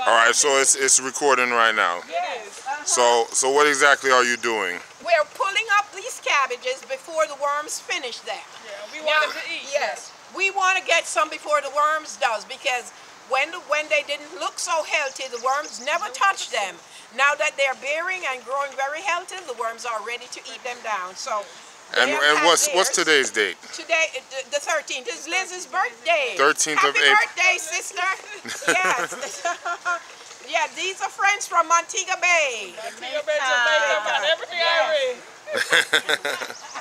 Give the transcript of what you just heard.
All right, so it's recording right now. Yes. So what exactly are you doing? We're pulling up these cabbages before the worms finish them. Yeah, we want them to eat. Yes. We want to get some before the worms does, because when they didn't look so healthy, the worms never touched them. Now that they're bearing and growing very healthy, the worms are ready to eat them down. So. And what's today's date? Today, the 13th is Liz's birthday. 13th of April. Happy birthday, sister. Yes. Yeah, these are friends from Montego Bay. Montego Bay, Jamaica, everything I read.